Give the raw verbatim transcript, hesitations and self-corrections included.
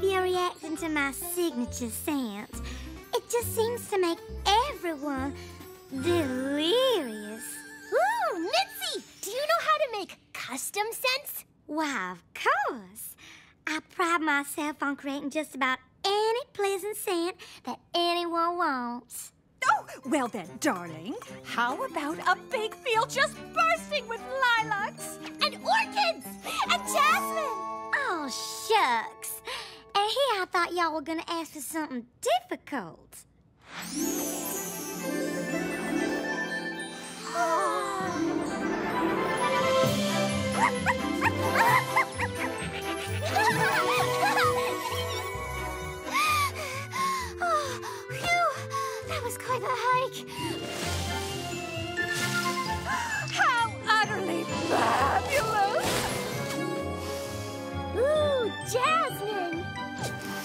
of you reacting to my signature scent. It just seems to make everyone delirious. Ooh, Mitzi! Do you know how to make custom scents? Why, of course. I pride myself on creating just about any pleasant scent that anyone wants. Oh, well then, darling, how about a big field just bursting with lilacs? And orchids! And jasmine! Oh, shucks. And here I thought y'all were gonna ask for something difficult. Oh, phew! That was quite the hike. How utterly fabulous! Ooh, jasmine!